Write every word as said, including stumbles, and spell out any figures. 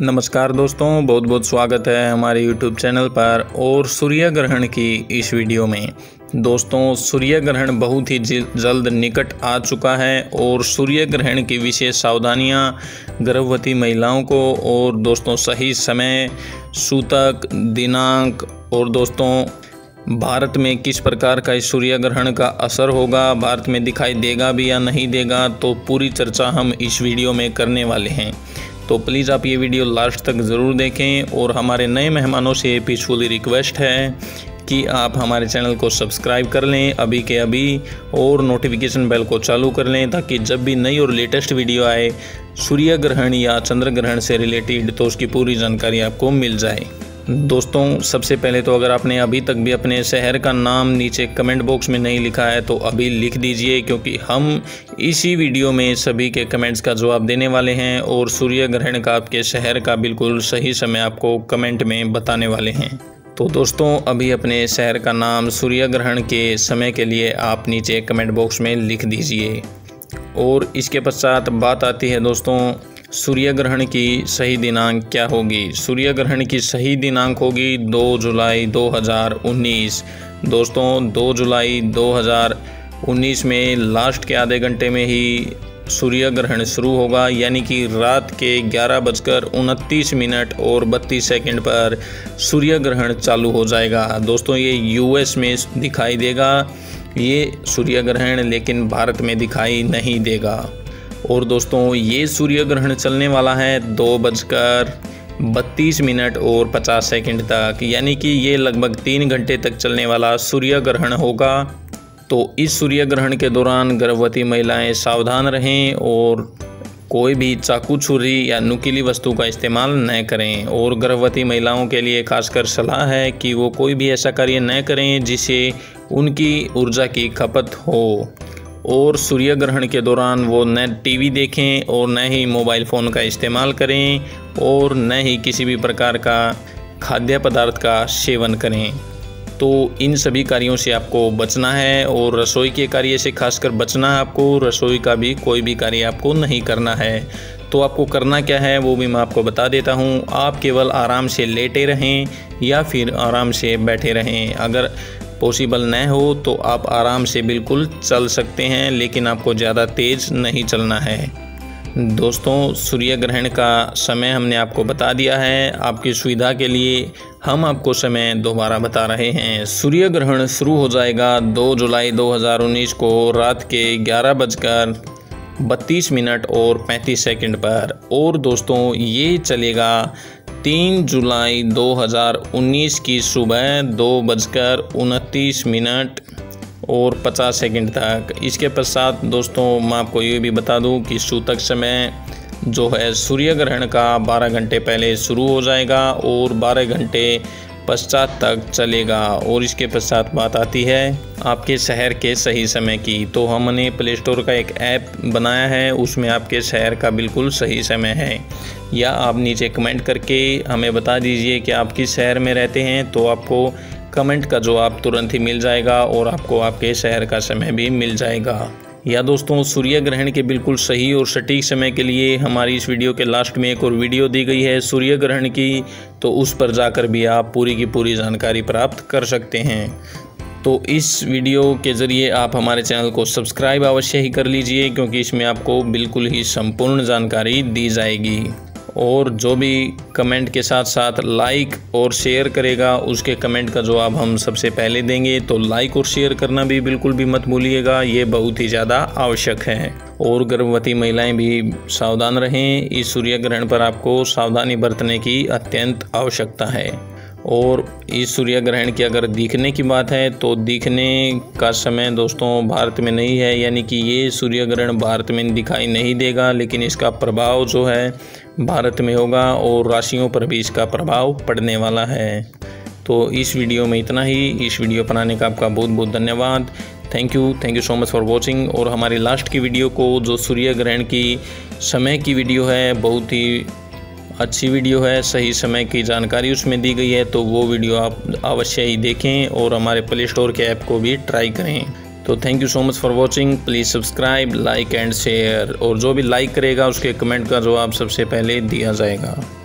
नमस्कार दोस्तों, बहुत बहुत स्वागत है हमारे यूट्यूब चैनल पर। और सूर्य ग्रहण की इस वीडियो में दोस्तों, सूर्य ग्रहण बहुत ही जल्द निकट आ चुका है और सूर्य ग्रहण की विशेष सावधानियां गर्भवती महिलाओं को और दोस्तों सही समय, सूतक, दिनांक और दोस्तों भारत में किस प्रकार का इस सूर्य ग्रहण का असर होगा, भारत में दिखाई देगा भी या नहीं देगा, तो पूरी चर्चा हम इस वीडियो में करने वाले हैं। तो प्लीज़ आप ये वीडियो लास्ट तक ज़रूर देखें और हमारे नए मेहमानों से पीसफुली रिक्वेस्ट है कि आप हमारे चैनल को सब्सक्राइब कर लें अभी के अभी और नोटिफिकेशन बेल को चालू कर लें, ताकि जब भी नई और लेटेस्ट वीडियो आए सूर्य ग्रहण या चंद्र ग्रहण से रिलेटेड तो उसकी पूरी जानकारी आपको मिल जाए। दोस्तों सबसे पहले तो अगर आपने अभी तक भी अपने शहर का नाम नीचे कमेंट बॉक्स में नहीं लिखा है तो अभी लिख दीजिए, क्योंकि हम इसी वीडियो में सभी के कमेंट्स का जवाब देने वाले हैं और सूर्य ग्रहण का आपके शहर का बिल्कुल सही समय आपको कमेंट में बताने वाले हैं। तो दोस्तों अभी अपने शहर का नाम सूर्य ग्रहण के समय के लिए आप नीचे कमेंट बॉक्स में लिख दीजिए। और इसके पश्चात बात आती है दोस्तों सूर्य ग्रहण की सही दिनांक क्या होगी। सूर्य ग्रहण की सही दिनांक होगी दो जुलाई दो हज़ार उन्नीस। दोस्तों दो जुलाई दो हज़ार उन्नीस में लास्ट के आधे घंटे में ही सूर्य ग्रहण शुरू होगा, यानी कि रात के ग्यारह बजकर उनतीस मिनट और बत्तीस सेकंड पर सूर्य ग्रहण चालू हो जाएगा। दोस्तों ये यूएस में दिखाई देगा ये सूर्य ग्रहण, लेकिन भारत में दिखाई नहीं देगा। और दोस्तों ये सूर्य ग्रहण चलने वाला है दो बजकर बत्तीस मिनट और पचास सेकंड तक, यानी कि ये लगभग तीन घंटे तक चलने वाला सूर्य ग्रहण होगा। तो इस सूर्य ग्रहण के दौरान गर्भवती महिलाएं सावधान रहें और कोई भी चाकू, छुरी या नुकीली वस्तु का इस्तेमाल न करें। और गर्भवती महिलाओं के लिए खासकर सलाह है कि वो कोई भी ऐसा कार्य न करें जिससे उनकी ऊर्जा की खपत हो। और सूर्य ग्रहण के दौरान वो न टीवी देखें और न ही मोबाइल फ़ोन का इस्तेमाल करें और न ही किसी भी प्रकार का खाद्य पदार्थ का सेवन करें। तो इन सभी कार्यों से आपको बचना है और रसोई के कार्य से खासकर बचना है आपको। रसोई का भी कोई भी कार्य आपको नहीं करना है। तो आपको करना क्या है वो भी मैं आपको बता देता हूँ। आप केवल आराम से लेटे रहें या फिर आराम से बैठे रहें। अगर पॉसिबल न हो तो आप आराम से बिल्कुल चल सकते हैं, लेकिन आपको ज़्यादा तेज़ नहीं चलना है। दोस्तों सूर्य ग्रहण का समय हमने आपको बता दिया है। आपकी सुविधा के लिए हम आपको समय दोबारा बता रहे हैं। सूर्य ग्रहण शुरू हो जाएगा दो जुलाई दो हज़ार उन्नीस को रात के ग्यारह बजकर बत्तीस मिनट और पैंतीस सेकंड पर। और दोस्तों ये चलेगा तीन जुलाई दो हज़ार उन्नीस की सुबह दो बजकर उनतीस मिनट और पचास सेकंड तक। इसके पश्चात दोस्तों मैं आपको ये भी बता दूं कि सूतक समय जो है सूर्य ग्रहण का बारह घंटे पहले शुरू हो जाएगा और बारह घंटे पश्चात तक चलेगा। और इसके पश्चात बात आती है आपके शहर के सही समय की। तो हमने प्ले स्टोर का एक ऐप बनाया है, उसमें आपके शहर का बिल्कुल सही समय है। या आप नीचे कमेंट करके हमें बता दीजिए कि आप किस शहर में रहते हैं, तो आपको कमेंट का जवाब तुरंत ही मिल जाएगा और आपको आपके शहर का समय भी मिल जाएगा। या दोस्तों सूर्य ग्रहण के बिल्कुल सही और सटीक समय के लिए हमारी इस वीडियो के लास्ट में एक और वीडियो दी गई है सूर्य ग्रहण की, तो उस पर जाकर भी आप पूरी की पूरी जानकारी प्राप्त कर सकते हैं। तो इस वीडियो के ज़रिए आप हमारे चैनल को सब्सक्राइब अवश्य ही कर लीजिए, क्योंकि इसमें आपको बिल्कुल ही संपूर्ण जानकारी दी जाएगी। और जो भी कमेंट के साथ साथ लाइक और शेयर करेगा उसके कमेंट का जवाब हम सबसे पहले देंगे। तो लाइक और शेयर करना भी बिल्कुल भी मत भूलिएगा, ये बहुत ही ज़्यादा आवश्यक है। और गर्भवती महिलाएं भी सावधान रहें। इस सूर्य ग्रहण पर आपको सावधानी बरतने की अत्यंत आवश्यकता है। और इस सूर्य ग्रहण की अगर दिखने की बात है तो दिखने का समय दोस्तों भारत में नहीं है, यानी कि ये सूर्य ग्रहण भारत में दिखाई नहीं देगा, लेकिन इसका प्रभाव जो है भारत में होगा और राशियों पर भी इसका प्रभाव पड़ने वाला है। तो इस वीडियो में इतना ही। इस वीडियो बनाने का आपका बहुत बहुत धन्यवाद। Thank you thank you so much for watching. और हमारी लास्ट की वीडियो को जो सूर्य ग्रहण की समय की वीडियो है, बहुत ही अच्छी वीडियो है, सही समय की जानकारी उसमें दी गई है, तो वो वीडियो आप अवश्य ही देखें और हमारे प्ले स्टोर के ऐप को भी ट्राई करें। तो thank you so much for watching. Please subscribe, like and share. और जो भी लाइक करेगा उसके कमेंट का जवाब सबसे पहले दिया जाएगा।